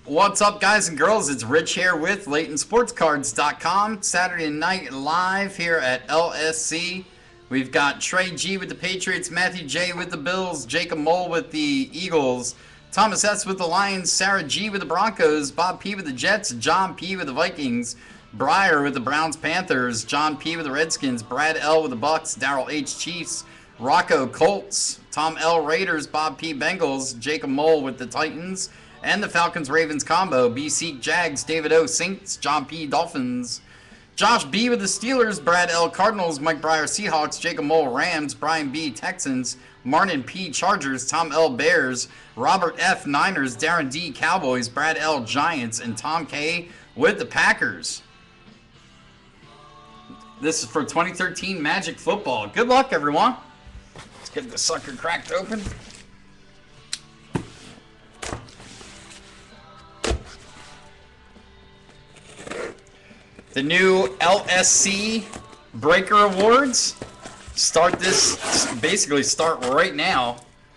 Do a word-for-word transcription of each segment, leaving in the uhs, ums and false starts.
What's up, guys and girls? It's Rich here with Layton Sports Cards dot com. Saturday night live here at L S C. We've got Trey G with the Patriots, Matthew J with the Bills, Jacob Mole with the Eagles, Thomas S with the Lions, Sarah G with the Broncos, Bob P with the Jets, John P with the Vikings, Breyer with the Browns Panthers, John P with the Redskins, Brad L with the Bucks, Daryl H Chiefs, Rocco Colts, Tom L Raiders, Bob P Bengals, Jacob Mole with the Titans, and the Falcons-Ravens combo, B C Jags, David O Saints, John P Dolphins, Josh B with the Steelers, Brad L Cardinals, Mike Breyer Seahawks, Jacob Mole Rams, Brian B Texans, Martin P Chargers, Tom L Bears, Robert F Niners, Darren D Cowboys, Brad L Giants, and Tom K with the Packers. This is for twenty thirteen Magic Football. Good luck, everyone. Let's get the sucker cracked open. The new L S C Breaker Awards start this, basically start right now.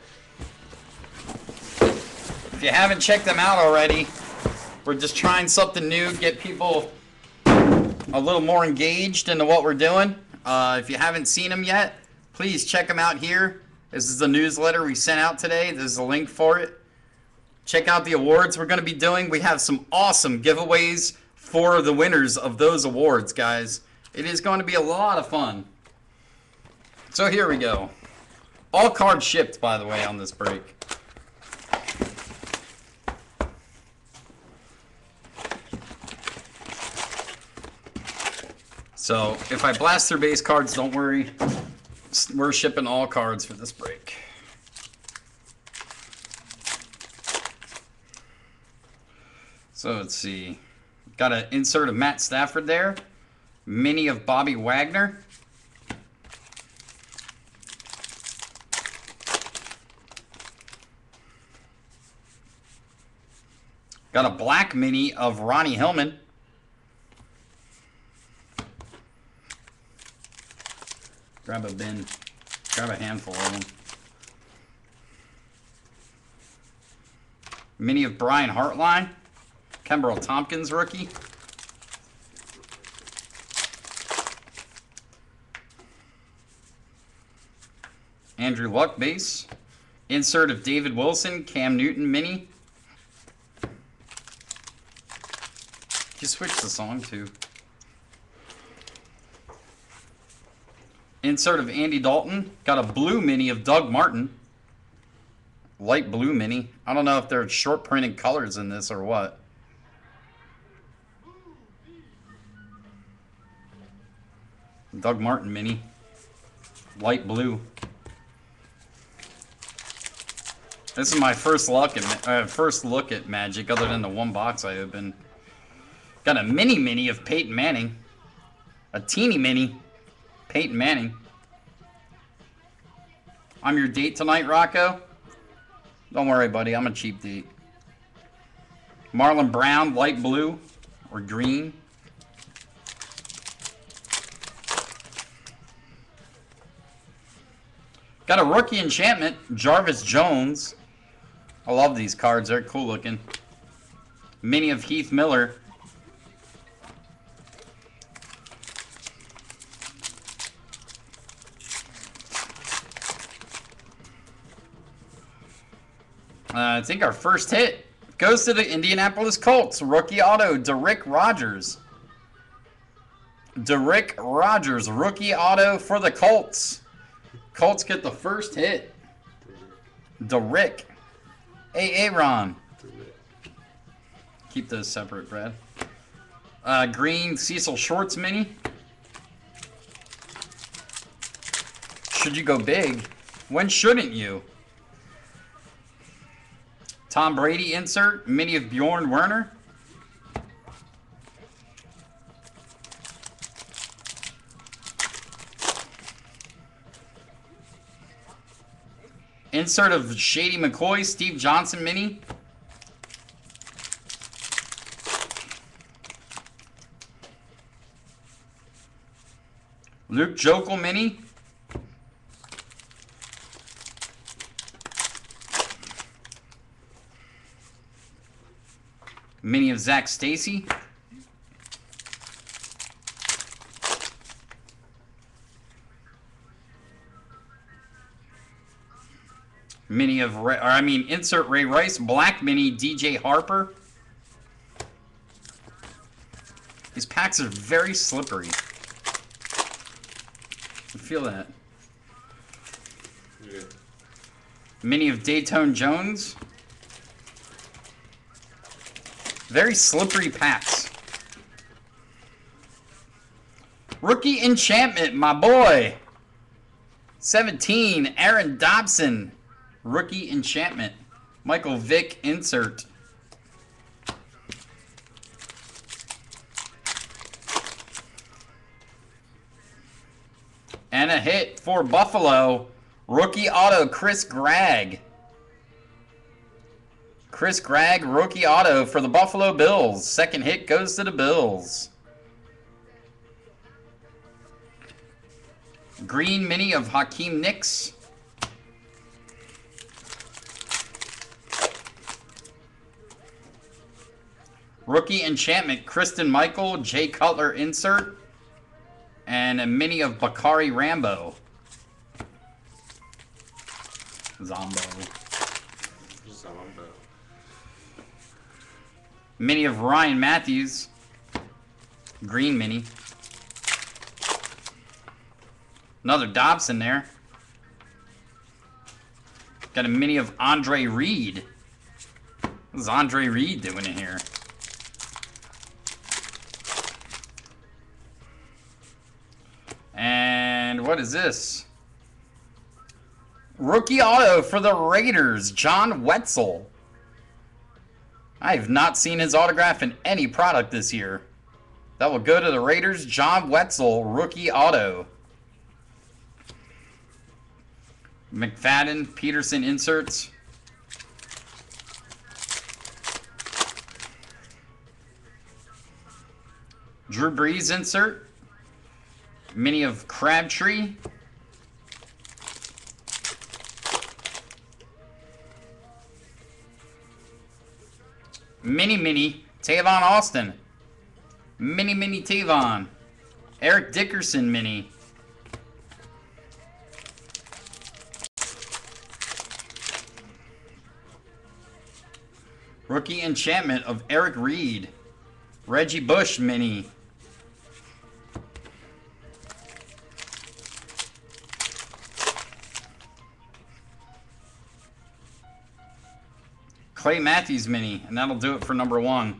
If you haven't checked them out already, we're just trying something new, get people a little more engaged into what we're doing. Uh, if you haven't seen them yet, please check them out here. This is the newsletter we sent out today. There's a link for it. Check out the awards we're going to be doing. We have some awesome giveaways for the winners of those awards, guys. It is going to be a lot of fun. So here we go. All cards shipped, by the way, on this break. So if I blast through base cards, don't worry. We're shipping all cards for this break. So let's see. Got an insert of Matt Stafford there. Mini of Bobby Wagner. Got a black mini of Ronnie Hillman. Grab a bin. Grab a handful of them. Mini of Brian Hartline. Kembrell Tompkins rookie. Andrew Luck base. Insert of David Wilson, Cam Newton mini. You switch the song too. Insert of Andy Dalton. Got a blue mini of Doug Martin. Light blue mini. I don't know if there are short printed colors in this or what. Doug Martin mini, light blue. This is my first look at uh, first look at Magic, other than the one box I opened. Got a mini mini of Peyton Manning, a teeny mini, Peyton Manning. I'm your date tonight, Rocco. Don't worry, buddy. I'm a cheap date. Marlon Brown, light blue or green. Got a rookie enchantment, Jarvis Jones. I love these cards. They're cool looking. Mini of Heath Miller. Uh, I think our first hit goes to the Indianapolis Colts. Rookie auto, Derrick Rogers. Derrick Rogers, rookie auto for the Colts. Colts get the first hit. Derrick. Hey, Aaron. Keep those separate, Brad. Uh, green Cecil Shorts mini. Should you go big? When shouldn't you? Tom Brady insert. Mini of Bjorn Werner. Insert of Shady McCoy, Steve Johnson mini. Luke Jokel mini. Mini of Zach Stacy. Mini of, Ray, or I mean, insert Ray Rice. Black mini D J Harper. These packs are very slippery. I feel that. Yeah. Mini of Dayton Jones. Very slippery packs. Rookie Enchantment, my boy. seventeen, Aaron Dobson. Rookie Enchantment. Michael Vick insert. And a hit for Buffalo. Rookie auto, Chris Gregg. Chris Gregg, rookie auto for the Buffalo Bills. Second hit goes to the Bills. Green mini of Hakeem Nicks. Rookie Enchantment, Kristen Michael, Jay Cutler insert. And a mini of Bakari Rambo. Zombo. Zombo. Mini of Ryan Matthews. Green mini. Another Dobson there. Got a mini of Andre Reed. What is Andre Reed doing in here? And what is this? Rookie auto for the Raiders, John Wetzel. I have not seen his autograph in any product this year. That will go to the Raiders, John Wetzel, rookie auto. McFadden, Peterson inserts. Drew Brees insert. Mini of Crabtree. Mini Mini, Tavon Austin. Mini Mini Tavon. Eric Dickerson Mini. Rookie Enchantment of Eric Reed. Reggie Bush Mini. Clay Matthews mini, and that'll do it for number one.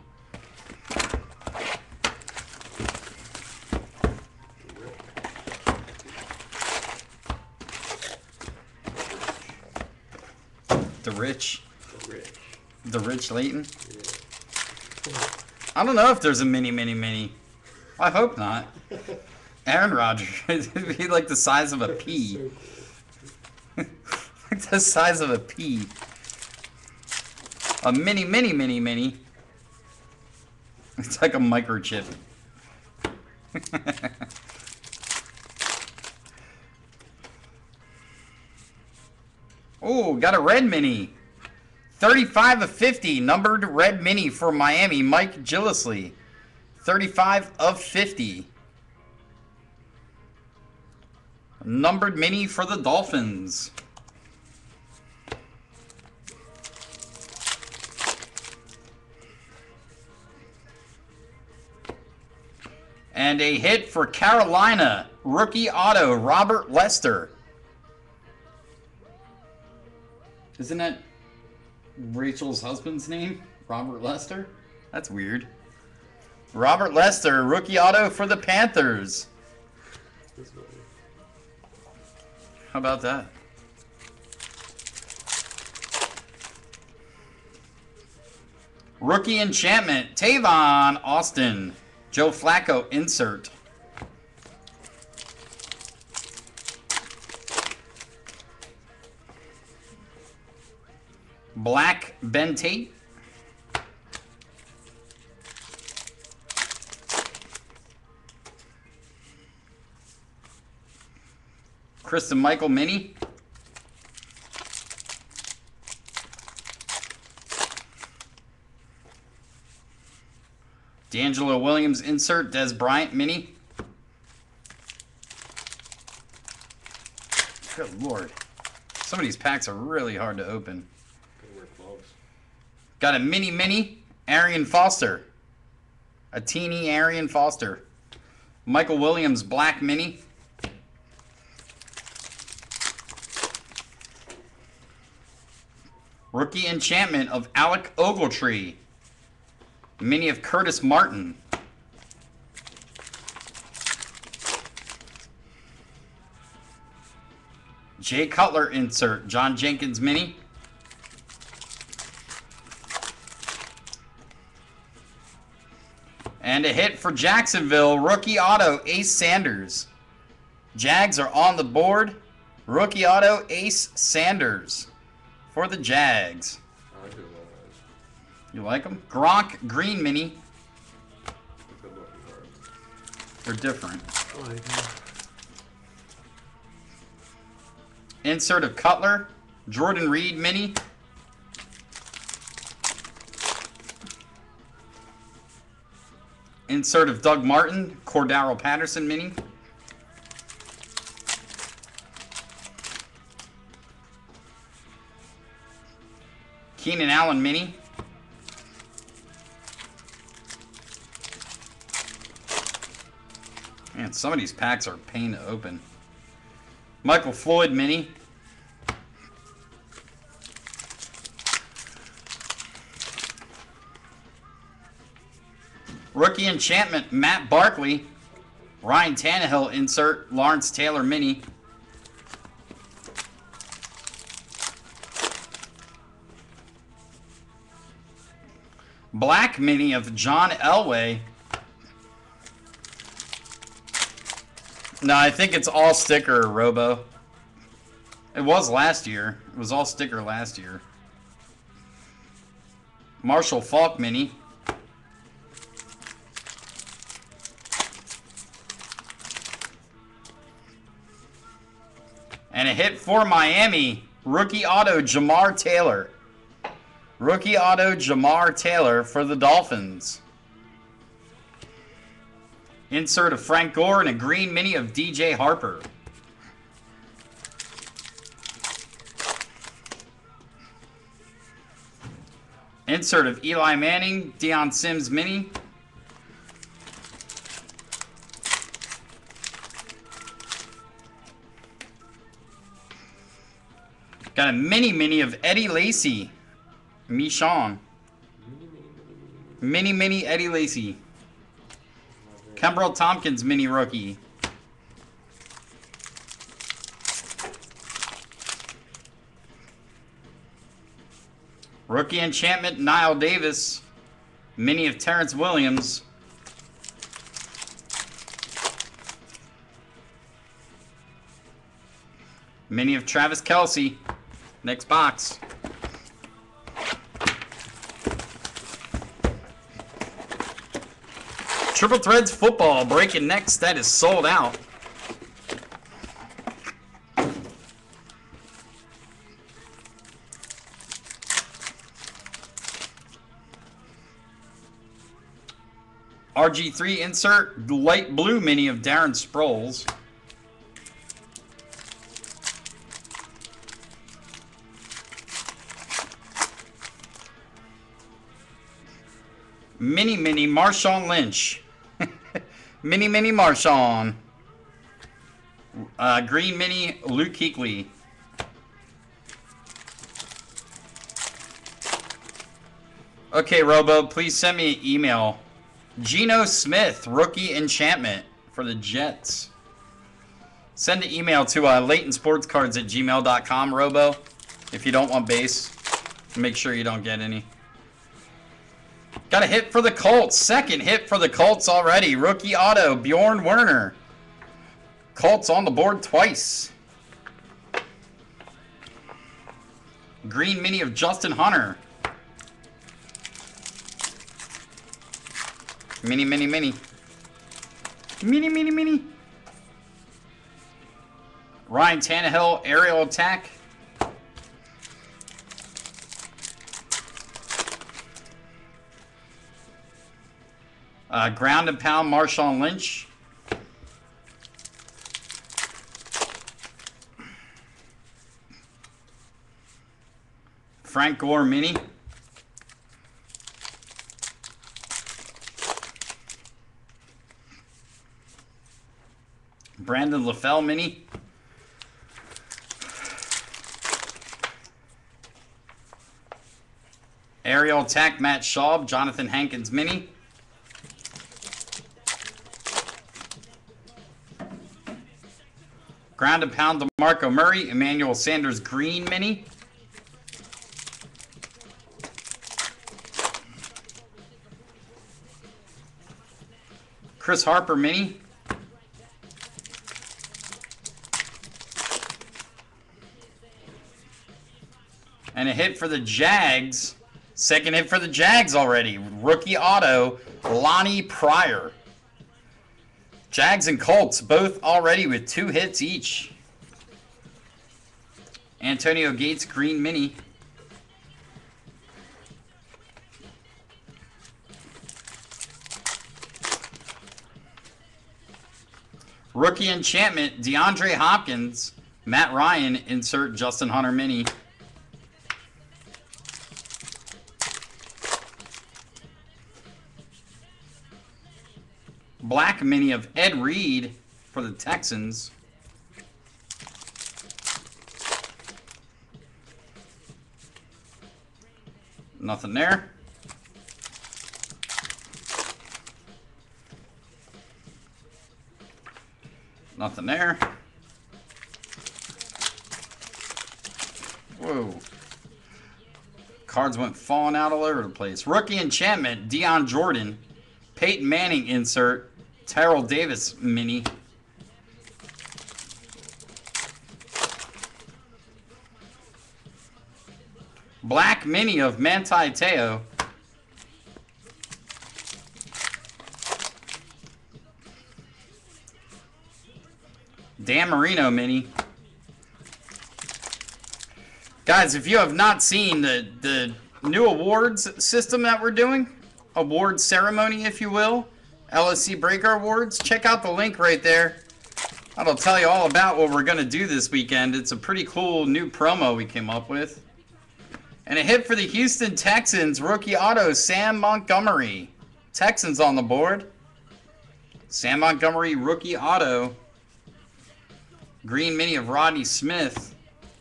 The Rich. The Rich. The Rich Layton. Yeah. I don't know if there's a mini, mini, mini. I hope not. Aaron Rodgers. It'd be like the size of a pea. Like the size of a pea. A mini, mini, mini, mini. It's like a microchip. Oh, got a red mini. thirty-five of fifty, numbered red mini for Miami, Mike Gillislee. thirty-five of fifty. Numbered mini for the Dolphins. And a hit for Carolina, rookie auto, Robert Lester. Isn't that Rachel's husband's name? Robert Lester? That's weird. Robert Lester, rookie auto for the Panthers. How about that? Rookie Enchantment, Tavon Austin. Joe Flacco insert. Black Ben Tate. Kristen Michael mini. D'Angelo Williams insert, Des Bryant mini. Good lord. Some of these packs are really hard to open. Gotta wear gloves. Got a mini mini, Arian Foster. A teeny Arian Foster. Michael Williams black mini. Rookie enchantment of Alec Ogletree. Mini of Curtis Martin. Jay Cutler insert, John Jenkins mini. And a hit for Jacksonville, rookie auto, Ace Sanders. Jags are on the board. Rookie auto, Ace Sanders for the Jags. I do love those. You like them? Gronk green mini. Good looking cards. They're different. I like them. Insert of Cutler, Jordan Reed mini. Insert of Doug Martin, Cordaro Patterson mini. Keenan Allen mini. Man, some of these packs are a pain to open. Michael Floyd mini. Rookie enchantment, Matt Barkley. Ryan Tannehill insert, Lawrence Taylor mini. Black mini of John Elway. No, I think it's all sticker, Robo. It was last year. It was all sticker last year. Marshall Faulk mini. And a hit for Miami. Rookie auto, Jamar Taylor. Rookie auto, Jamar Taylor for the Dolphins. Insert of Frank Gore and a green mini of D J Harper. Insert of Eli Manning, Deion Sims mini. Got a mini mini of Eddie Lacy. Michon. Mini mini Eddie Lacy. Kembrell Tompkins mini rookie. Rookie enchantment, Niall Davis. Mini of Terrence Williams. Mini of Travis Kelce. Next box. Triple Threads football breaking next. That is sold out. R G three insert, light blue mini of Darren Sproles. Mini mini Marshawn Lynch. Mini mini Marshawn. Uh, green mini Luke Kuechly. Okay, Robo, please send me an email. Geno Smith, rookie enchantment for the Jets. Send an email to uh, Layton Sports Cards at gmail dot com, Robo, if you don't want base. Make sure you don't get any. Got a hit for the Colts. Second hit for the Colts already. Rookie auto, Bjorn Werner. Colts on the board twice. Green mini of Justin Hunter. Mini, mini, mini. Mini, mini, mini. Ryan Tannehill, aerial attack. Uh, ground and pound Marshawn Lynch. Frank Gore mini. Brandon LaFell mini. Aerial attack Matt Schaub, Jonathan Hankins mini. Ground and pound DeMarco Murray, Emmanuel Sanders green mini. Chris Harper mini. And a hit for the Jags. Second hit for the Jags already. Rookie auto, Lonnie Pryor. Jags and Colts both already with two hits each. Antonio Gates green mini. Rookie enchantment, DeAndre Hopkins. Matt Ryan, insert Justin Hunter mini. Black mini of Ed Reed for the Texans. Nothing there. Nothing there. Whoa. Cards went falling out all over the place. Rookie enchantment, Deion Jordan. Peyton Manning insert. Terrell Davis mini. Black mini of Manti Te'o. Dan Marino mini. Guys, if you have not seen the, the new awards system that we're doing, award ceremony, if you will, L S C Breaker Awards, check out the link right there. That'll tell you all about what we're going to do this weekend. It's a pretty cool new promo we came up with. And a hit for the Houston Texans, rookie auto, Sam Montgomery. Texans on the board. Sam Montgomery, rookie auto. Green mini of Rodney Smith.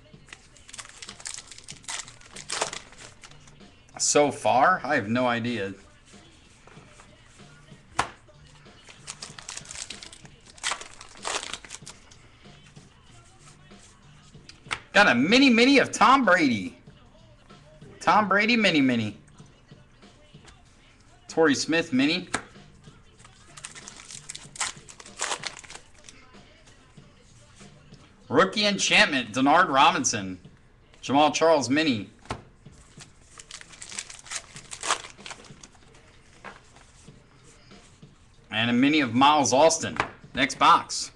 So far, I have no idea. Got a mini mini of Tom Brady. Tom Brady mini mini. Torrey Smith mini. Rookie enchantment, Denard Robinson. Jamal Charles mini. And a mini of Miles Austin. Next box.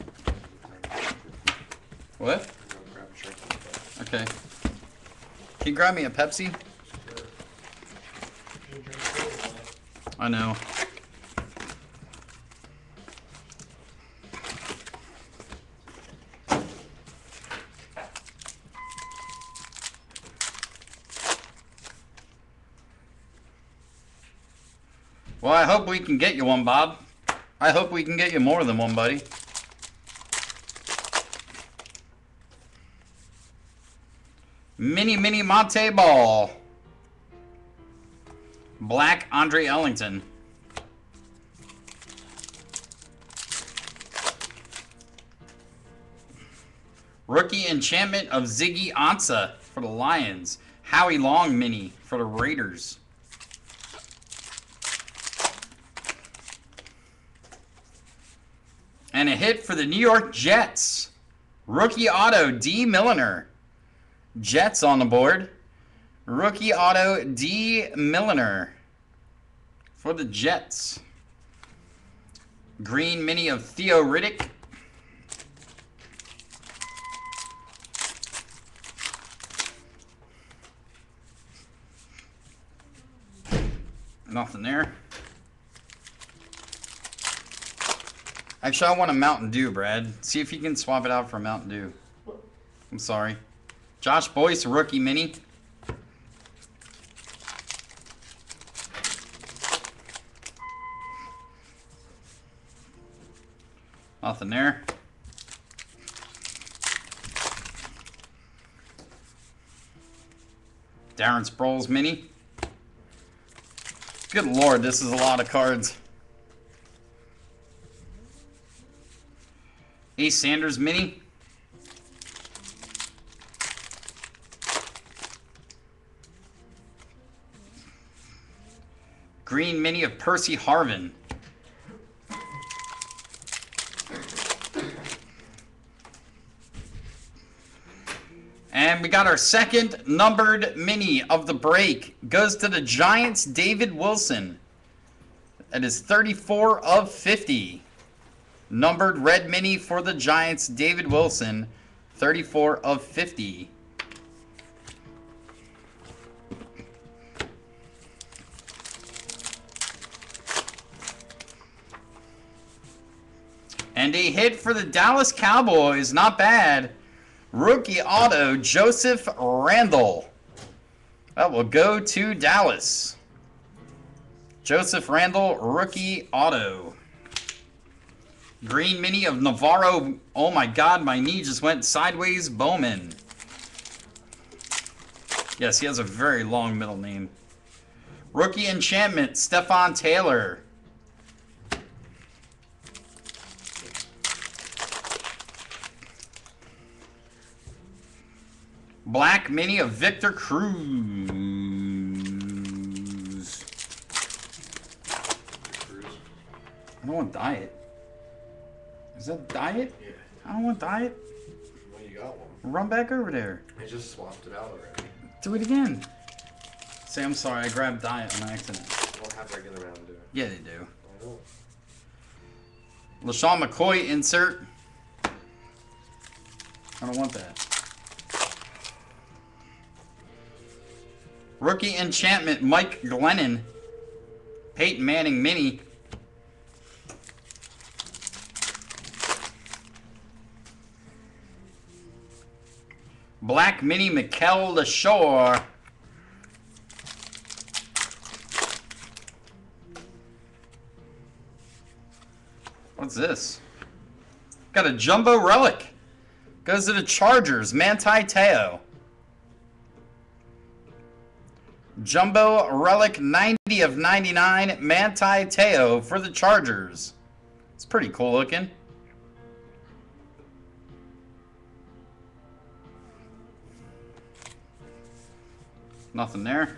What? Okay. Can you grab me a Pepsi? I know. Well, I hope we can get you one, Bob. I hope we can get you more than one, buddy. Mini, mini Monte Ball. Black Andre Ellington. Rookie enchantment of Ziggy Ansah for the Lions. Howie Long mini for the Raiders. And a hit for the New York Jets. Rookie auto, D. Milliner. Jets on the board. Rookie auto, D. Milliner for the Jets. Green mini of Theo Riddick. Nothing there. Actually, I want a Mountain Dew, Brad. See if you can swap it out for a Mountain Dew. I'm sorry. Josh Boyce, rookie mini. Nothing there. Darren Sproles mini. Good lord, this is a lot of cards. Ace Sanders mini. Green mini of Percy Harvin. And we got our second numbered mini of the break. Goes to the Giants, David Wilson. That is thirty-four of fifty. Numbered red mini for the Giants, David Wilson. thirty-four of fifty. And a hit for the Dallas Cowboys. Not bad. Rookie auto, Joseph Randle. That will go to Dallas. Joseph Randle, rookie auto. Green mini of Navarro. Oh my god, my knee just went sideways. Bowman. Yes, he has a very long middle name. Rookie enchantment, Stephon Taylor. Black mini of Victor Cruz. I don't want diet. Is that diet? Yeah. I don't want diet. Well, you got one. Run back over there. I just swapped it out already. Do it again. Say, I'm sorry, I grabbed diet on accident. I don't have regular Mountain Dew. Yeah, they do. I don't. LaShawn McCoy insert. I don't want that. Rookie enchantment, Mike Glennon. Peyton Manning mini. Black mini, Mikel LaShore. What's this? Got a jumbo relic. Goes to the Chargers, Manti Te'o. Jumbo relic ninety of ninety-nine, Manti Te'o for the Chargers. It's pretty cool looking. Nothing there.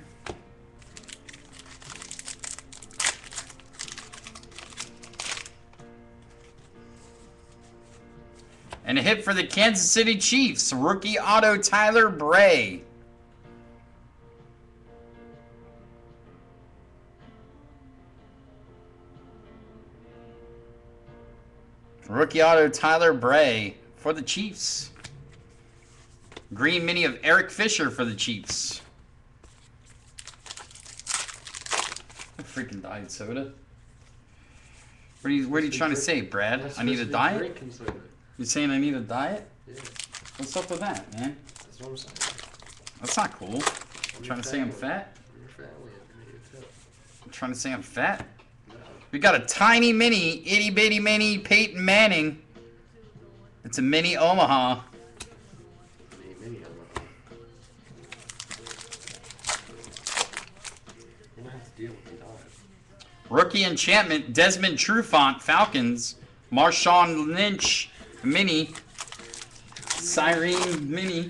And a hit for the Kansas City Chiefs, rookie auto Tyler Bray. Rookie auto Tyler Bray for the Chiefs. Green mini of Eric Fisher for the Chiefs. Freaking diet soda. What are you, what are you trying to say, Brad? I need a diet? You saying I need a diet? Yeah. What's up with that, man? That's what I'm saying. That's not cool. I'm trying to say I'm fat? Your family is too. I'm trying to say I'm fat? No. We got a tiny mini, itty bitty mini Peyton Manning. It's a mini Omaha. Mini, mini, I'm You don't have to deal with the diet. Rookie enchantment, Desmond Trufant, Falcons. Marshawn Lynch, mini. Cyrene mini.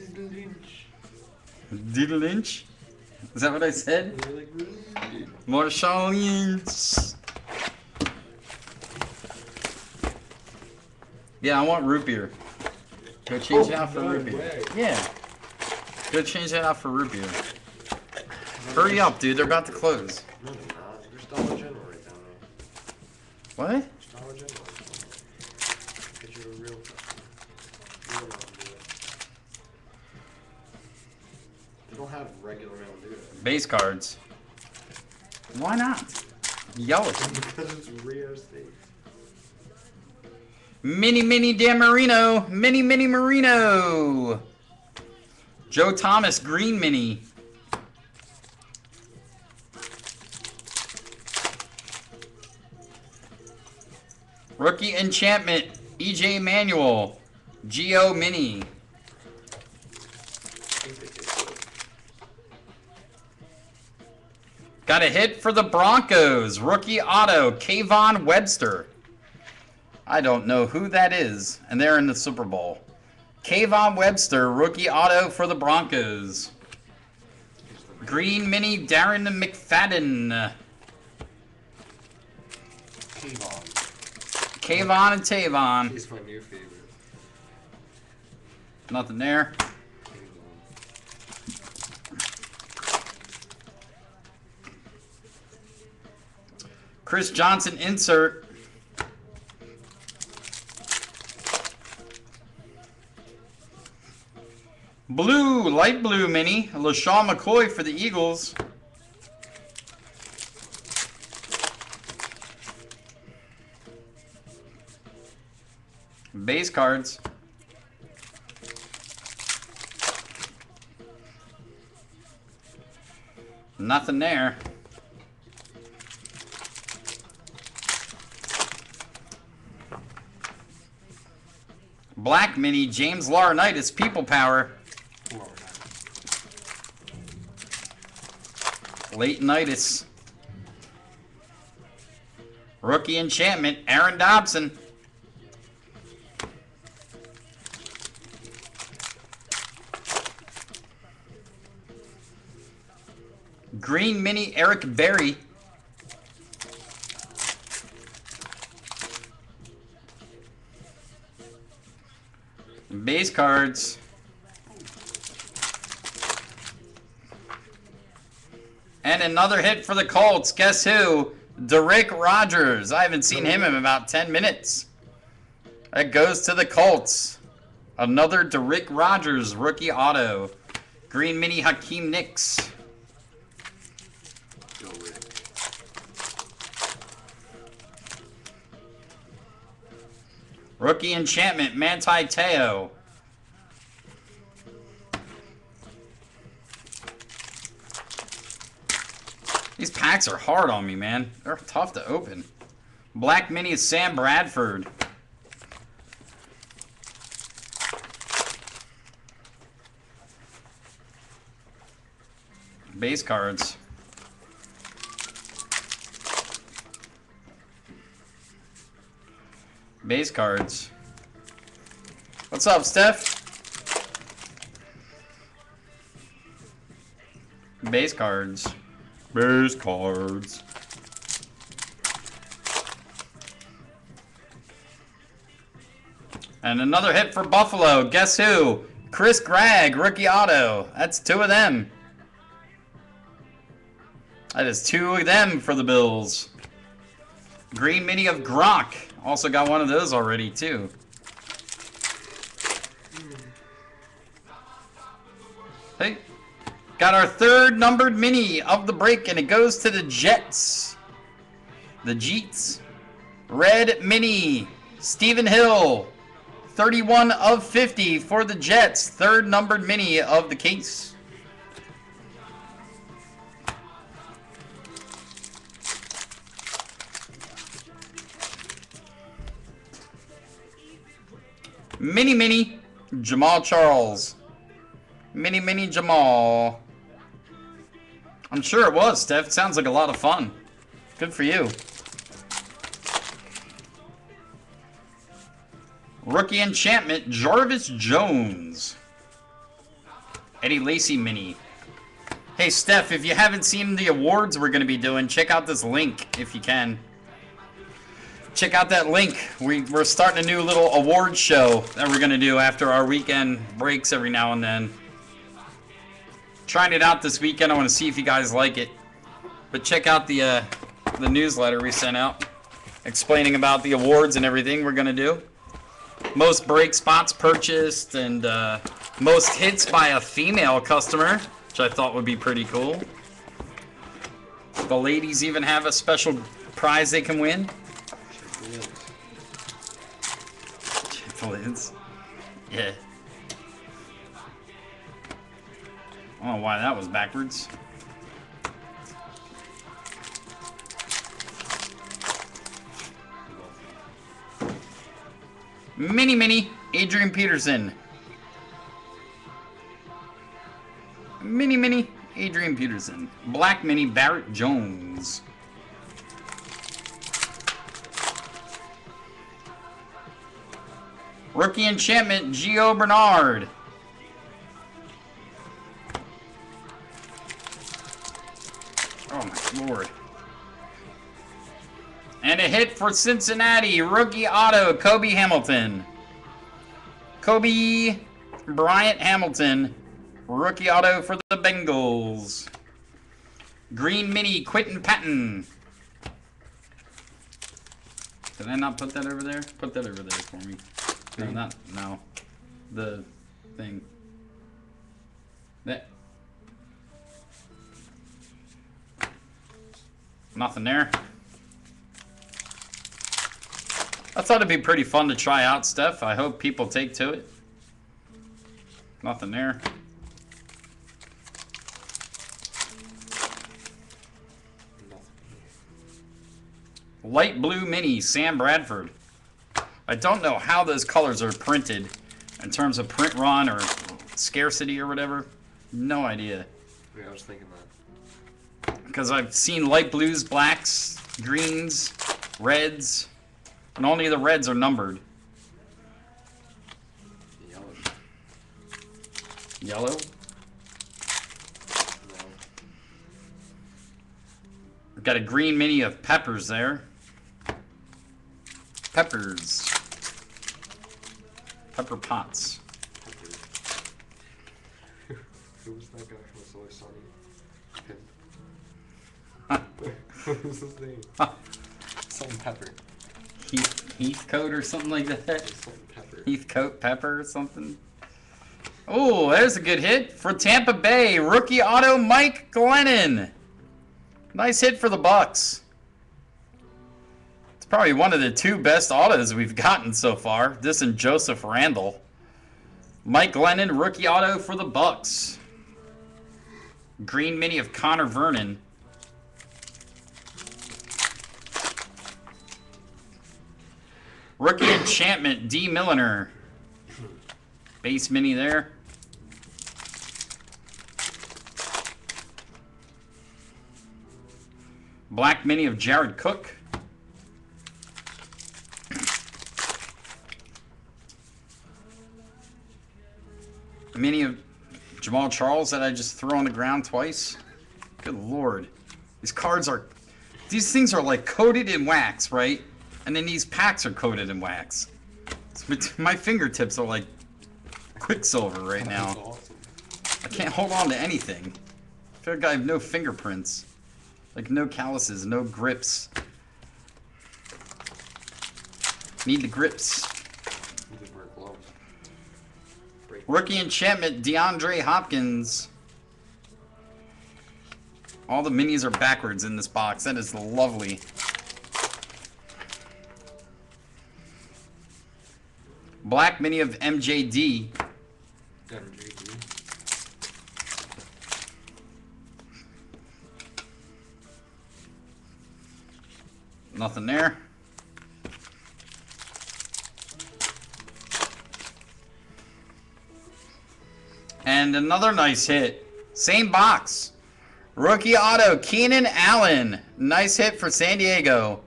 Diddle Lynch? Is that what I said? Marshawn Lynch. Yeah, I want root beer. Go change Oh, it out for no root beer. way. Yeah. Go change that out for root beer. Hurry up, dude. They're about to close. No, they're not. There's Dollar General right down there. What? There's Dollar General. Get you a real, real Mountain Dew. They don't have regular Mountain Dew. Base cards. Why not? Yell it. Because it's Rio State. Mini Mini Dan Marino. Mini Mini Marino. Joe Thomas Green Mini. Rookie Enchantment. E J Manuel. Geo Mini. Got a hit for the Broncos. Rookie auto, Kayvon Webster. I don't know who that is, and they're in the Super Bowl. Kayvon Webster, rookie auto for the Broncos. Green Mini, Darren McFadden. Kayvon. Kayvon and Tavon. He's my new favorite. Nothing there. Chris Johnson insert. Blue, light blue mini. LaShawn McCoy for the Eagles. Base cards. Nothing there. Black mini, James Laurinaitis, People Power. Leighton-itis. Rookie Enchantment, Aaron Dobson. Green Mini, Eric Berry. Base cards. And another hit for the Colts. Guess who? Derek Rogers. I haven't seen him in about ten minutes. That goes to the Colts. Another Derek Rogers rookie auto. Green Mini, Hakeem Nicks. Go Rick. Rookie Enchantment, Manti Te'o. These packs are hard on me, man. They're tough to open. Black Mini is Sam Bradford. Base cards. Base cards. What's up, Steph? Base cards. Base cards. And another hit for Buffalo. Guess who? Chris Gregg, rookie auto. That's two of them. That is two of them for the Bills. Green Mini of Gronk. Also got one of those already, too. Hey. Got our third numbered mini of the break, and it goes to the Jets. The Jeets. Red Mini. Stephen Hill. thirty-one of fifty for the Jets. Third numbered mini of the case. Mini Mini. Jamal Charles. Mini Mini Jamal. I'm sure it was, Steph. It sounds like a lot of fun. Good for you. Rookie Enchantment, Jarvis Jones. Eddie Lacy Mini. Hey, Steph, if you haven't seen the awards we're going to be doing, check out this link if you can. Check out that link. We, we're starting a new little award show that we're going to do after our weekend breaks every now and then. Trying it out this weekend. I want to see if you guys like it. But check out the uh, the newsletter we sent out explaining about the awards and everything we're going to do. Most break spots purchased and uh, most hits by a female customer, which I thought would be pretty cool. The ladies even have a special prize they can win. backwards. Yeah. I don't know why that was backwards. Mini Mini, Adrian Peterson. Mini Mini, Adrian Peterson. Black Mini, Barrett Jones. Rookie Enchantment, Gio Bernard. Oh my lord. And a hit for Cincinnati, rookie auto, Kobe Hamilton. Kobe Bryant Hamilton, rookie auto for the Bengals. Green Mini, Quentin Patton. Did I not put that over there? Put that over there for me. No, not, no. The thing. That. Nothing there. I thought it'd be pretty fun to try out stuff. I hope people take to it. Nothing there. Light blue mini, Sam Bradford. I don't know how those colors are printed in terms of print run or scarcity or whatever. No idea. Yeah, I was thinking that. Because I've seen light blues, blacks, greens, reds, and only the reds are numbered. Yellow. Yellow? No. We've got a green mini of Peppers there. Peppers. Pepper Potts. Who was that guy from It's Always Sunny? Him. What was his name? Something Pepper. Heath, Heathcote or something like that. Something Pepper. Heathcote Pepper or something. Oh, there's a good hit for Tampa Bay. Rookie auto, Mike Glennon. Nice hit for the Bucks. It's probably one of the two best autos we've gotten so far. This and Joseph Randall. Mike Glennon, rookie auto for the Bucks. Green mini of Connor Vernon. Rookie enchantment, D. Milliner. Base mini there. Black mini of Jared Cook. A mini of Jamal Charles that I just threw on the ground twice. Good lord. These cards are... These things are like coated in wax, right? And then these packs are coated in wax. It's, my fingertips are like Quicksilver right now. That's awesome. I can't hold on to anything. I feel like I have no fingerprints. Like no calluses, no grips. Need the grips. You could wear gloves. Break. Rookie enchantment, DeAndre Hopkins. All the minis are backwards in this box. That is lovely. Black mini of M J D. M J D. Nothing there. And another nice hit. Same box. Rookie auto, Keenan Allen. Nice hit for San Diego.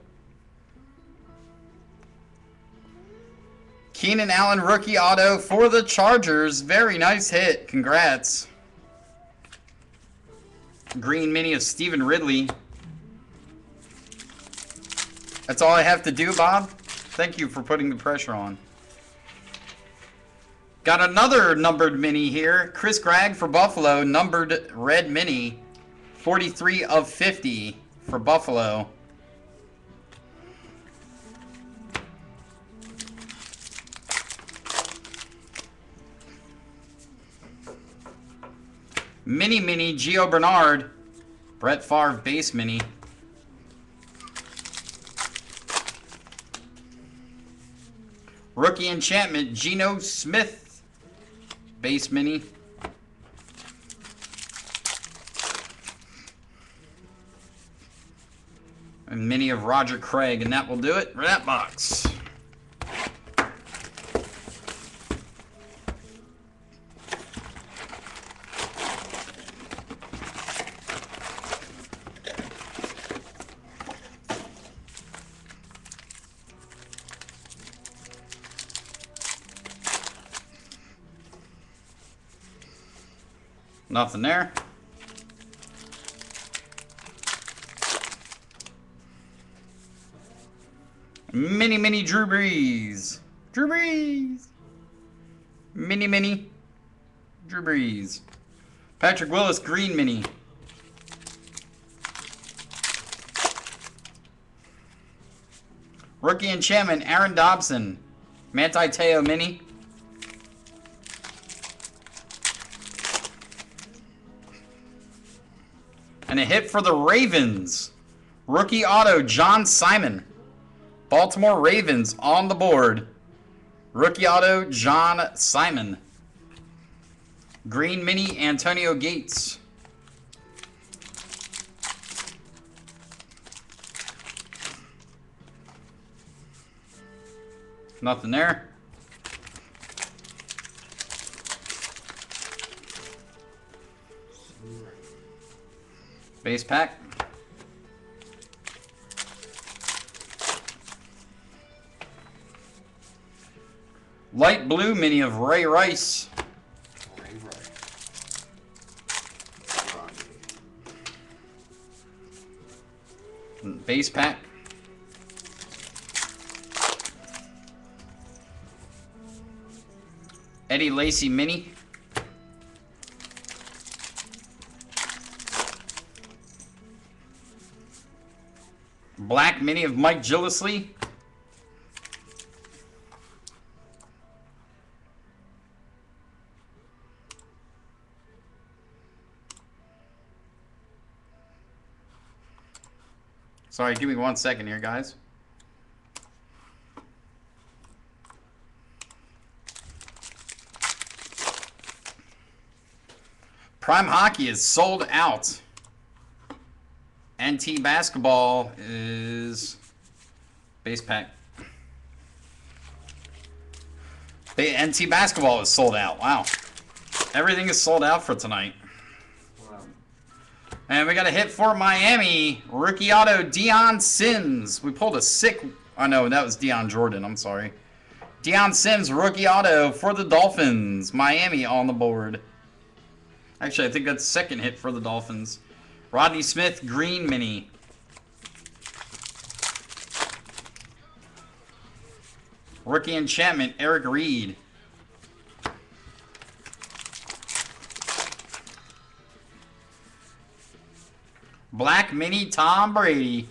Keenan Allen, rookie auto for the Chargers. Very nice hit. Congrats. Green mini of Stephen Ridley. That's all I have to do, Bob. Thank you for putting the pressure on. Got another numbered mini here. Chris Gregg for Buffalo, numbered red mini. forty-three of fifty for Buffalo. Mini Mini, Gio Bernard. Brett Favre base mini. Rookie enchantment, Geno Smith. Base mini. And mini of Roger Craig, and that will do it for that box. Nothing there. Mini, mini Drew Brees. Drew Brees. Mini, mini Drew Brees. Patrick Willis, green mini. Rookie enchantment, Aaron Dobson. Manti Te'o mini. And a hit for the Ravens. Rookie auto, John Simon. Baltimore Ravens on the board. Rookie auto, John Simon. Green mini, Antonio Gates. Nothing there. Base pack. Light blue mini of Ray Rice. Ray Rice. Base pack. Eddie Lacy mini. Black mini of Mike Gillislee. Sorry, give me one second here, guys. Prime Hockey is sold out. N T Basketball is base pack. N T Basketball is sold out. Wow. Everything is sold out for tonight. Wow. And we got a hit for Miami. Rookie auto, Deion Sims. We pulled a sick... Oh, no, that was Deion Jordan. I'm sorry. Deion Sims, rookie auto for the Dolphins. Miami on the board. Actually, I think that's the second hit for the Dolphins. Rodney Smith, green mini. Rookie enchantment, Eric Reed. Black mini, Tom Brady.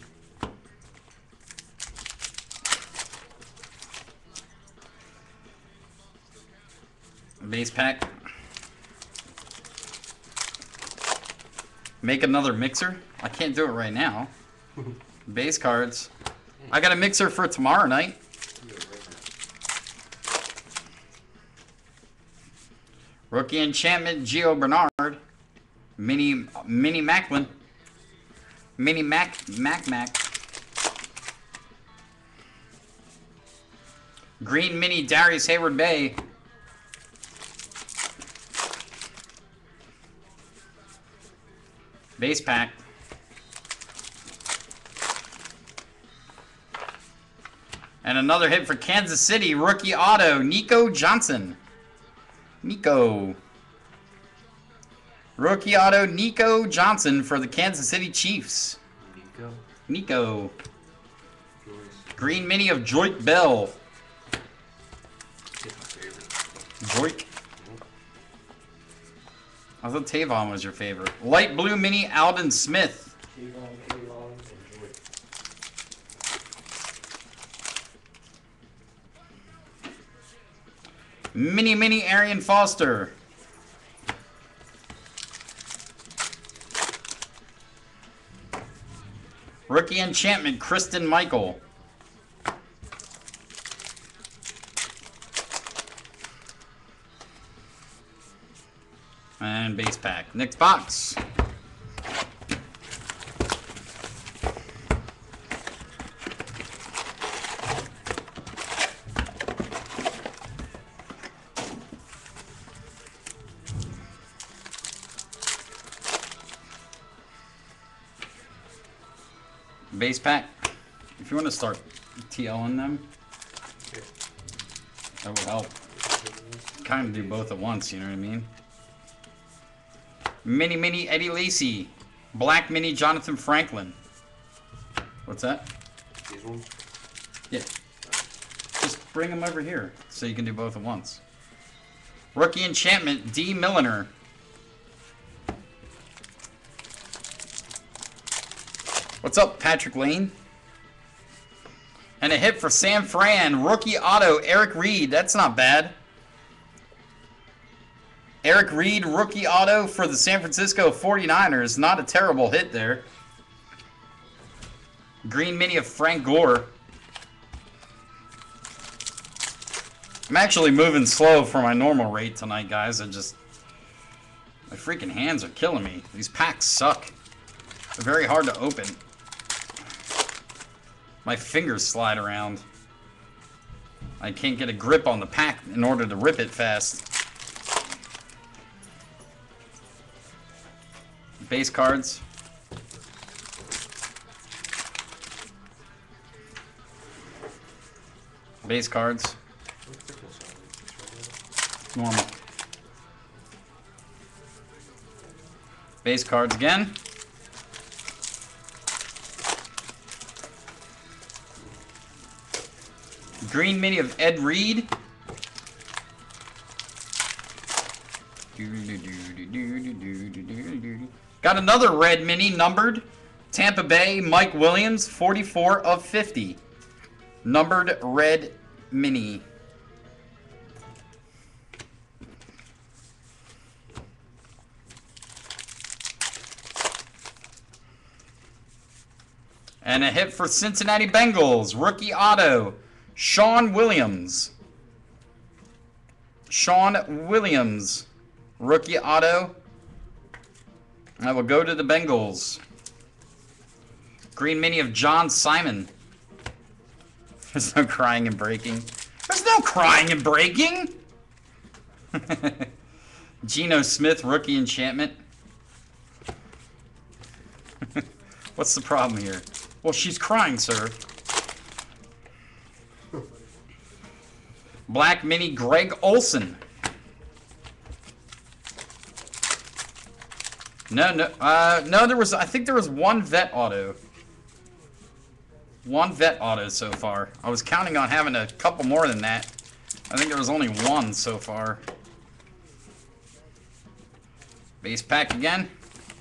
Base pack. Make another mixer? I can't do it right now. Base cards. I got a mixer for tomorrow night. Rookie enchantment, Gio Bernard. Mini Mini Macklin. Mini Mac Mac Mac. Green mini, Darius Hayward Bay. Base pack. And another hit for Kansas City. Rookie auto, Nico Johnson. Nico. Rookie auto, Nico Johnson for the Kansas City Chiefs. Nico. Nico. Joyce. Green mini of Joik Bell. It's my favorite. Joik. I thought Tavon was your favorite. Light blue mini, Alden Smith. Tavon, Tavon, and Joyce. Mini mini, Arian Foster. Rookie enchantment, Kristen Michael. And base pack. Next box. Base pack. If you want to start T L in them, Okay. that would help. Kind of do both at once, you know what I mean? Mini Mini Eddie Lacy. Black Mini Jonathan Franklin. What's that? These ones? Yeah. Just bring them over here so you can do both at once. Rookie Enchantment, D. Milliner. What's up, Patrick Lane? And a hit for Sam Fran. Rookie auto, Eric Reed. That's not bad. Eric Reed, rookie auto for the San Francisco forty-niners. Not a terrible hit there. Green mini of Frank Gore. I'm actually moving slow for my normal rate tonight, guys. I just... My freaking hands are killing me. These packs suck. They're very hard to open. My fingers slide around. I can't get a grip on the pack in order to rip it fast. Base cards. Base cards. Normal. Base cards again. Green mini of Ed Reed. Got another red mini numbered. Tampa Bay Mike Williams, forty-four of fifty. Numbered red mini. And a hit for Cincinnati Bengals. Rookie auto. Sean Williams. Sean Williams. Rookie auto. I will go to the Bengals. Green mini of John Simon. There's no crying and breaking. There's no crying and breaking! Geno Smith, rookie enchantment. What's the problem here? Well, she's crying, sir. Black mini Greg Olson. No, no, uh, no, there was, I think there was one vet auto. One vet auto so far. I was counting on having a couple more than that. I think there was only one so far. Base pack again.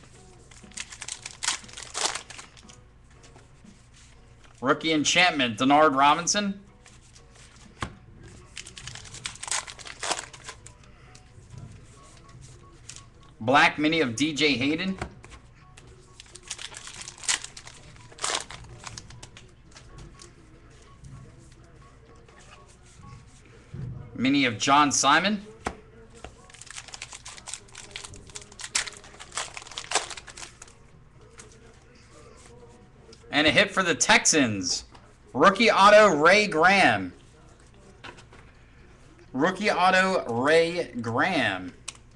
Rookie enchantment, Denard Robinson. Black mini of D J Hayden. Mini of John Simon. And a hit for the Texans. Rookie auto Ray Graham. Rookie auto Ray Graham.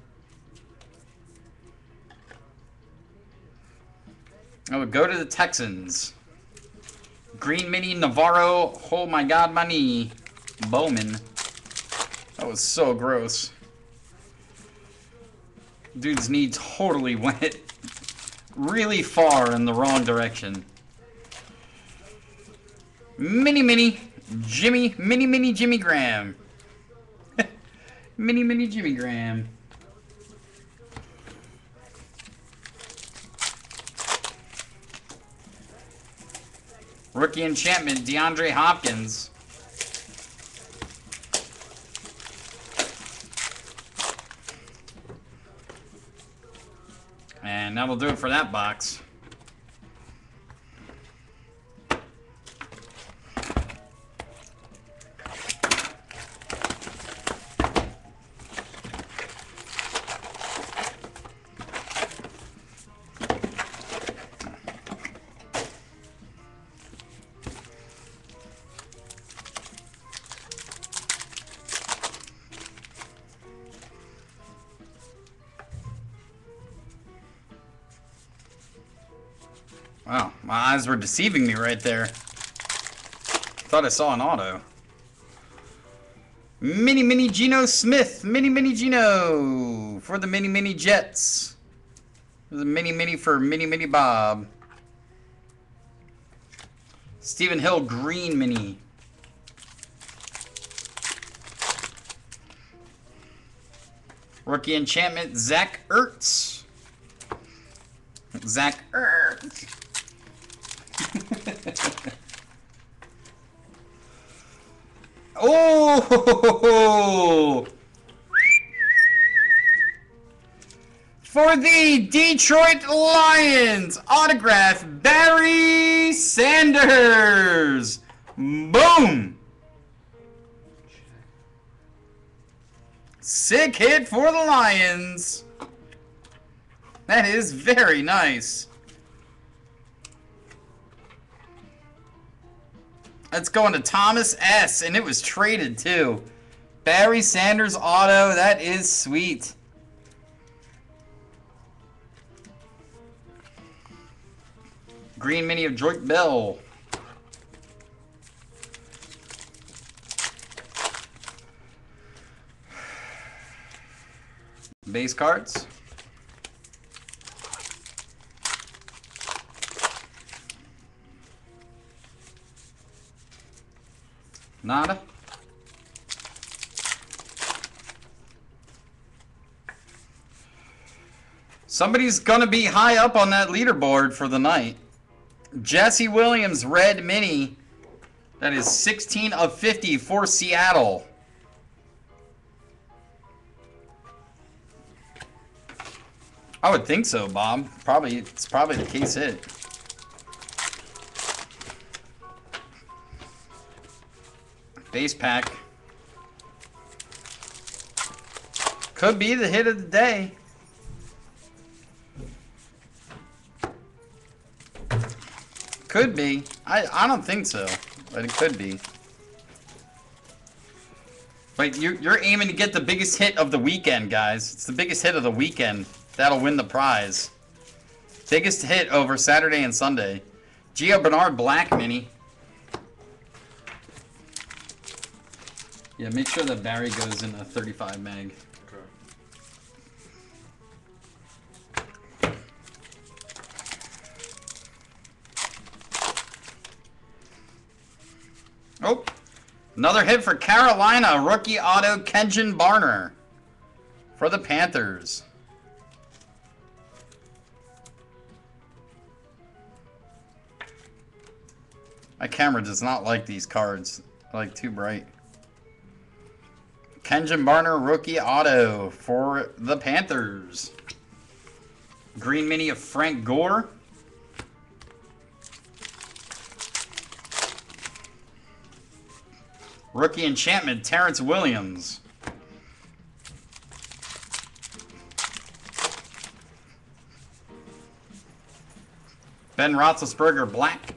I would go to the Texans. Green mini Navarro. Oh my god, my knee. Bowman. That was so gross. Dude's knee totally went really far in the wrong direction. Mini mini Jimmy. Mini mini Jimmy Graham. Mini mini Jimmy Graham. Rookie enchantment, DeAndre Hopkins. And that'll do it for that box. Wow, my eyes were deceiving me right there. Thought I saw an auto. Mini Mini Geno Smith. Mini Mini Geno for the Mini Mini Jets. There's a Mini Mini for Mini Mini Bob. Stephen Hill Green Mini. Rookie Enchantment Zach Ertz. Zach Ertz. Oh! For the Detroit Lions, autograph Barry Sanders. Boom! Sick hit for the Lions. That is very nice. That's going to Thomas S. And it was traded too. Barry Sanders auto. That is sweet. Green mini of Drake Bell. Base cards. Nada. Somebody's gonna be high up on that leaderboard for the night. Jesse Williams red mini. That is sixteen of fifty for Seattle. I would think so, Bob. Probably, it's probably the case hit. Base pack. Could be the hit of the day. Could be. I, I don't think so, but it could be. But you, you're aiming to get the biggest hit of the weekend, guys. It's the biggest hit of the weekend. That'll win the prize. Biggest hit over Saturday and Sunday. Gio Bernard Black Mini. Yeah, make sure that Barry goes in a thirty-five meg. Okay. Oh, another hit for Carolina. Rookie auto Kenjon Barner for the Panthers. My camera does not like these cards. They're like too bright. Kenjon Barner rookie auto for the Panthers. Green mini of Frank Gore. Rookie enchantment Terrence Williams. Ben Roethlisberger black.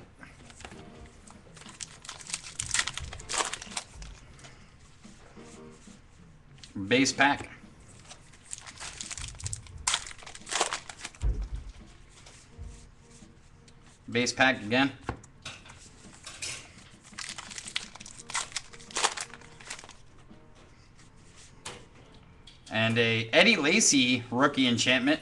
Base pack. Base pack again. And a Eddie Lacy rookie enchantment.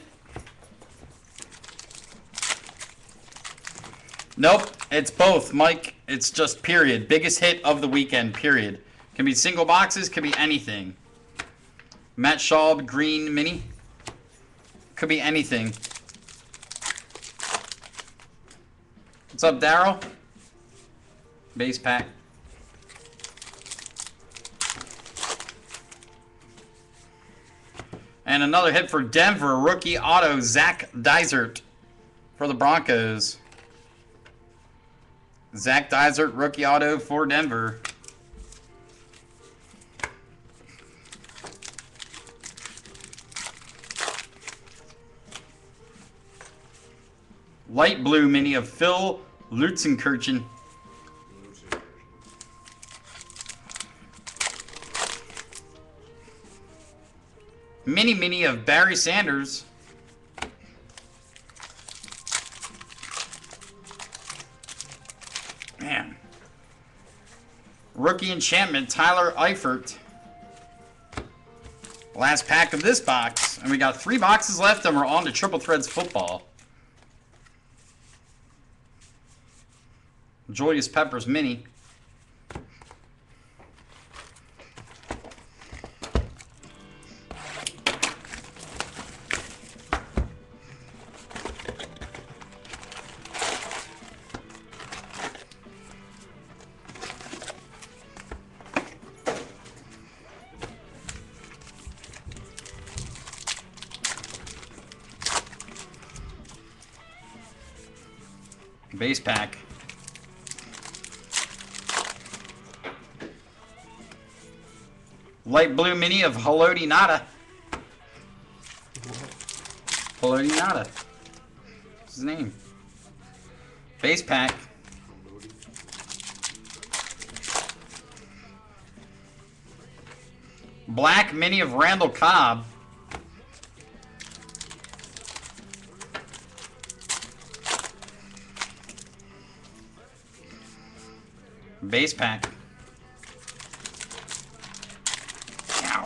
Nope, it's both, Mike. It's just period. Biggest hit of the weekend, period. Can be single boxes, can be anything. Matt Schaub, green mini. Could be anything. What's up, Daryl? Base pack. And another hit for Denver, rookie auto, Zach Dysert for the Broncos. Zach Dysert, rookie auto for Denver. Light blue mini of Phil Lutzenkirchen. Mini mini of Barry Sanders. Man. Rookie enchantment, Tyler Eifert. Last pack of this box. And we got three boxes left and we're on to Triple Threads football. Julius Peppers mini. Base pack. Light blue mini of Haloti Ngata. Haloti Ngata. What's his name? Base pack. Black mini of Randall Cobb. Base pack. Ow.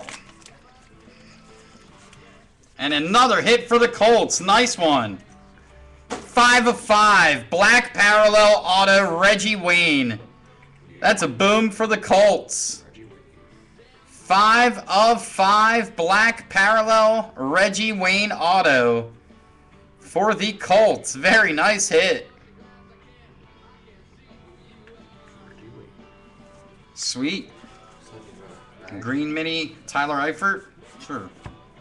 And another hit for the Colts. Nice one. Five of five. Black parallel auto Reggie Wayne. That's a boom for the Colts. Five of five. Black parallel Reggie Wayne auto for the Colts. Very nice hit. Sweet. Green mini, Tyler Eifert. Sure.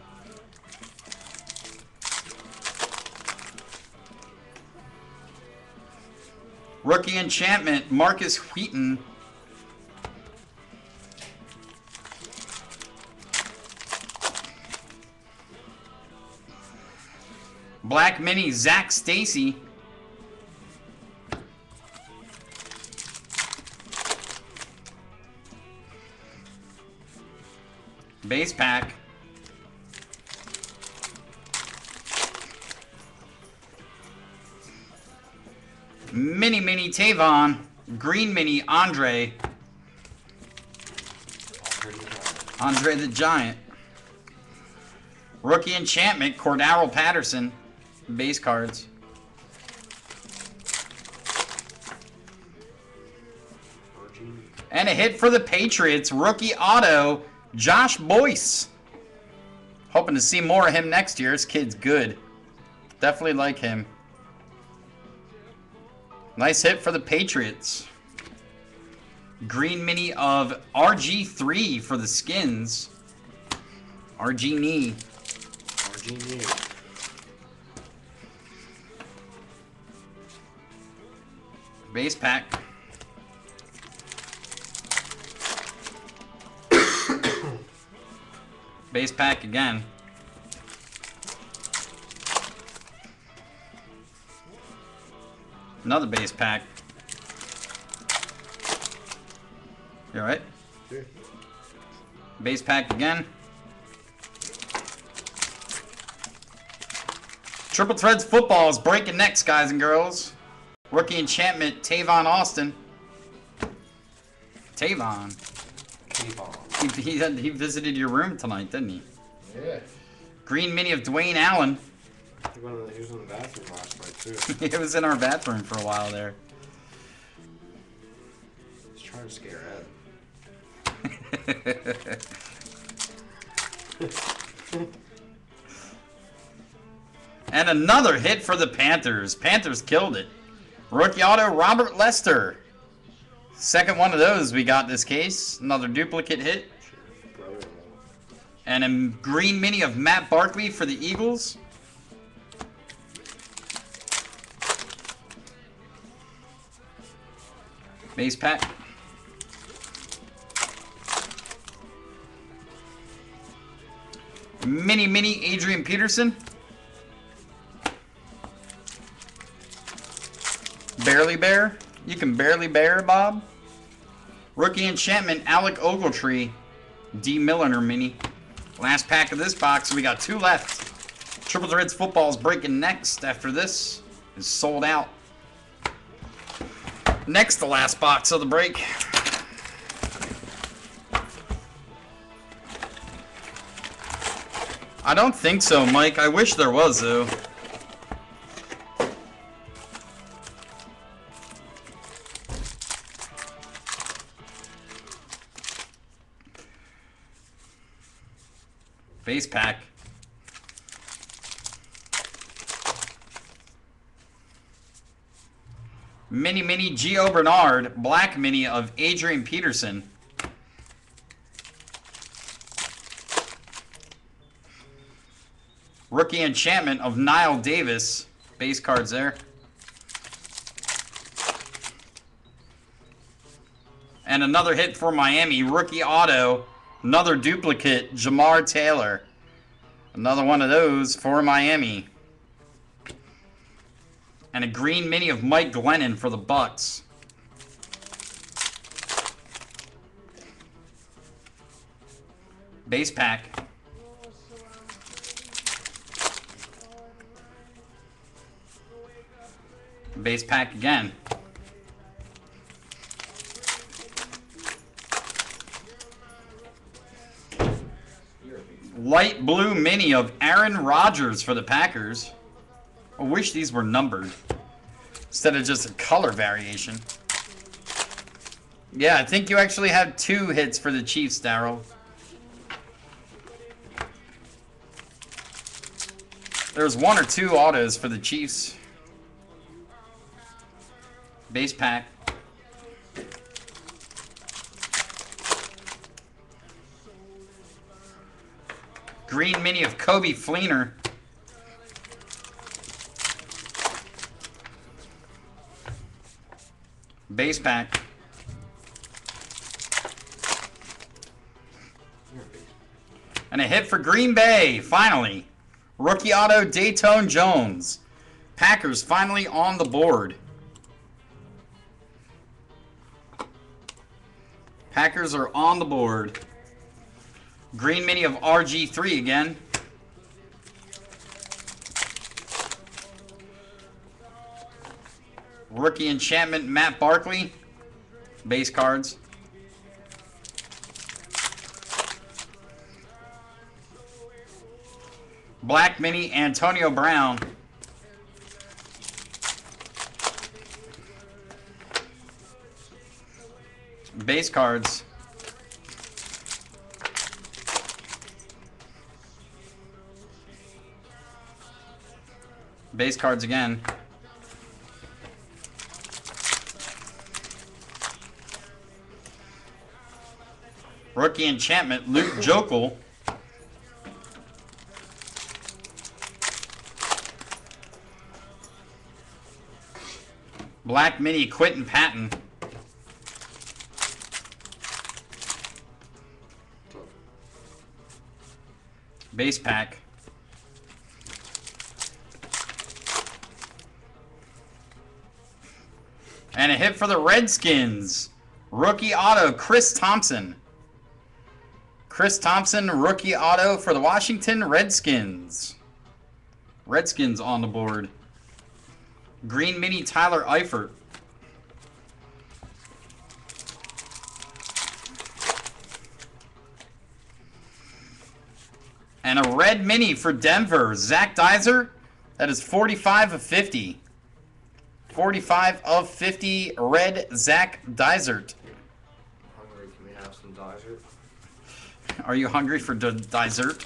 Rookie enchantment, Marcus Wheaton. Black mini, Zach Stacy. Base pack. Mini mini Tavon. Green mini Andre. Andre the Giant. Rookie enchantment Cordarrelle Patterson. Base cards. And a hit for the Patriots. Rookie auto Josh Boyce. Hoping to see more of him next year. This kid's good. Definitely like him. Nice hit for the Patriots. Green mini of R G three for the Skins. R G knee. R G knee. Base pack. Base pack again. Another base pack. You alright? Sure. Base pack again. Triple Threads football is breaking necks, guys and girls. Rookie enchantment, Tavon Austin. Tavon. Tavon. He, he, had, he visited your room tonight, didn't he? Yeah. Green mini of Dwayne Allen. He was in the bathroom last night, too. It was in our bathroom for a while there. He's trying to scare Ed. And another hit for the Panthers. Panthers killed it. Rookie auto, Robert Lester. Second one of those we got this case. Another duplicate hit. And a green mini of Matt Barkley for the Eagles. Base pack. Mini mini Adrian Peterson. Barely bear. You can barely bear, Bob. Rookie enchantment, Alec Ogletree. D. Milliner mini. Last pack of this box. We got two left. Triple Threads football is breaking next after this is sold out. Next, the last box of the break. I don't think so, Mike. I wish there was, though. Base pack. Mini Mini Gio Bernard, black mini of Adrian Peterson. Rookie enchantment of Niall Davis, base cards there. And another hit for Miami, rookie auto, another duplicate, Jamar Taylor. Another one of those for Miami. And a green mini of Mike Glennon for the Bucks. Base pack. Base pack again. Light blue mini of Aaron Rodgers for the Packers. I wish these were numbered instead of just a color variation. Yeah, I think you actually have two hits for the Chiefs, Darryl. There's one or two autos for the Chiefs. Base pack. Green mini of Kobe Fleener. Base pack. And a hit for Green Bay, finally. Rookie auto, Dayton Jones. Packers finally on the board. Packers are on the board. Green mini of R G three again. Rookie enchantment, Matt Barkley. Base cards. Black mini, Antonio Brown. Base cards. Base cards again. Rookie enchantment, Luke Jokel. Black mini, Quentin Patton. Base pack. And a hit for the Redskins. Rookie auto, Chris Thompson. Chris Thompson, rookie auto for the Washington Redskins. Redskins on the board. Green mini, Tyler Eifert. And a red mini for Denver, Zach Deiser. That is forty-five of fifty. forty-five of fifty, red Zach Dysert. Hungry? Can we have some Dysert? Are you hungry for D Dysert?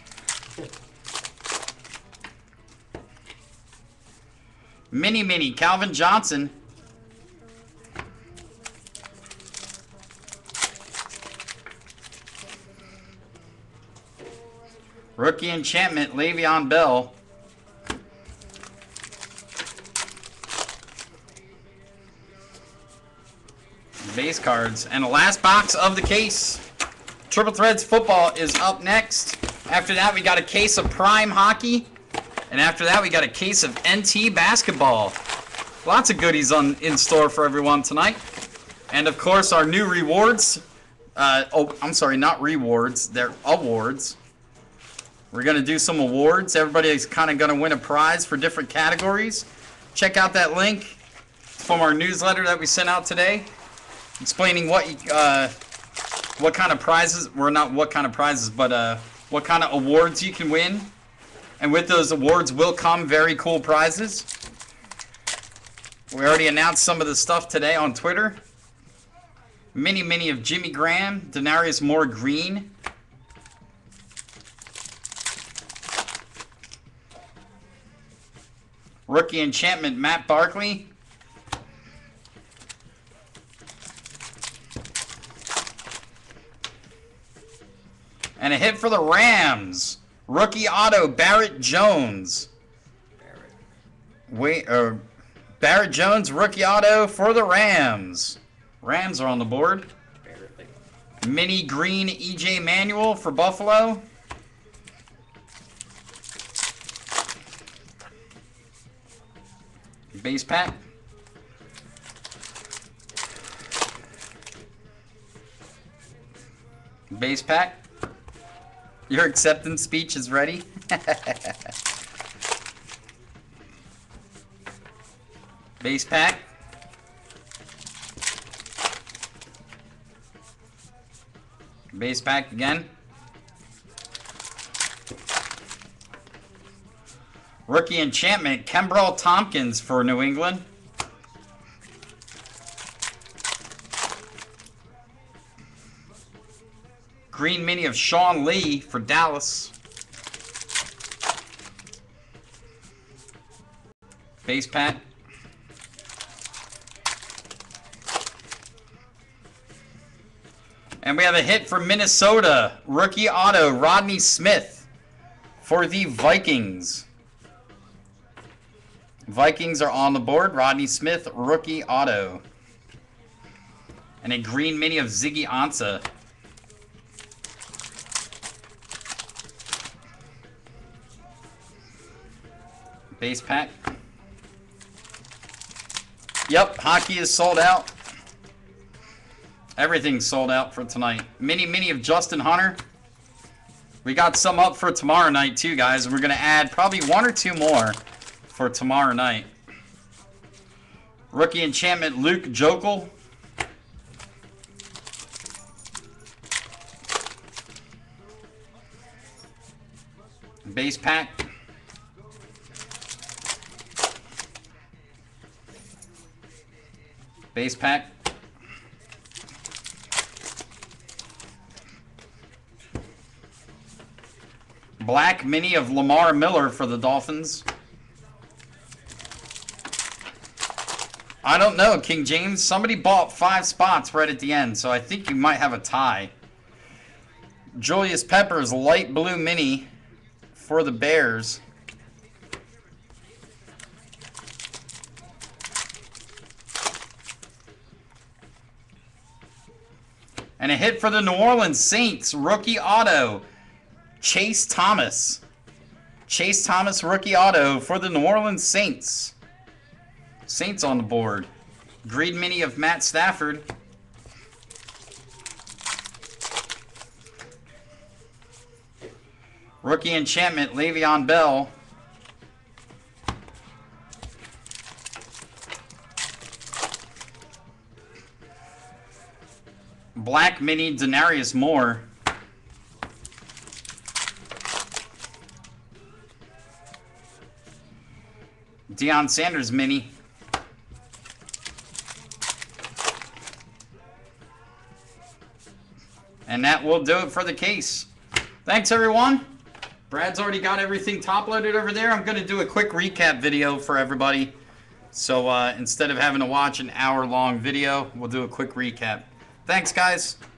Mini Mini, Calvin Johnson. Rookie enchantment, Le'Veon Bell. Base cards. And the last box of the case. Triple Threads football is up next. After that, we got a case of Prime Hockey. And after that, we got a case of N T basketball. Lots of goodies on in store for everyone tonight. And of course, our new rewards. Uh, oh, I'm sorry, not rewards. They're awards. We're going to do some awards. Everybody is kind of going to win a prize for different categories. Check out that link from our newsletter that we sent out today, explaining what uh, what kind of prizes, or not what kind of prizes, but uh, what kind of awards you can win. And with those awards will come very cool prizes. We already announced some of the stuff today on Twitter. Mini Mini of Jimmy Graham, Denarius Moore Green. Rookie Enchantment Matt Barkley. And a hit for the Rams. Rookie Auto Barrett Jones. Barrett. Wait, uh, Barrett Jones Rookie Auto for the Rams. Rams are on the board. Barrett. Mini Green E J Manuel for Buffalo. Base pack. Base pack. Your acceptance speech is ready. Base pack. Base pack again. Rookie Enchantment, Kembrell Tompkins for New England. Green Mini of Sean Lee for Dallas. Base pack. And we have a hit for Minnesota. Rookie Auto, Rodney Smith for the Vikings. Vikings are on the board. Rodney Smith, Rookie Auto. And a Green Mini of Ziggy Ansah. Base pack. Yep, hockey is sold out. Everything's sold out for tonight. Mini Mini of Justin Hunter. We got some up for tomorrow night too, guys. We're going to add probably one or two more for tomorrow night. Rookie Enchantment Luke Jokel. Base pack. Base pack. Black Mini of Lamar Miller for the Dolphins. I don't know, King James. Somebody bought five spots right at the end, so I think you might have a tie. Julius Peppers Light Blue Mini for the Bears. And a hit for the New Orleans Saints, Rookie Auto, Chase Thomas. Chase Thomas Rookie Auto for the New Orleans Saints. Saints on the board. Green Mini of Matt Stafford. Rookie Enchantment Le'Veon Bell. Black Mini Denarius Moore. Deion Sanders Mini. And that will do it for the case. Thanks, everyone. Brad's already got everything top loaded over there. I'm going to do a quick recap video for everybody. So uh, instead of having to watch an hour long video, we'll do a quick recap. Thanks, guys.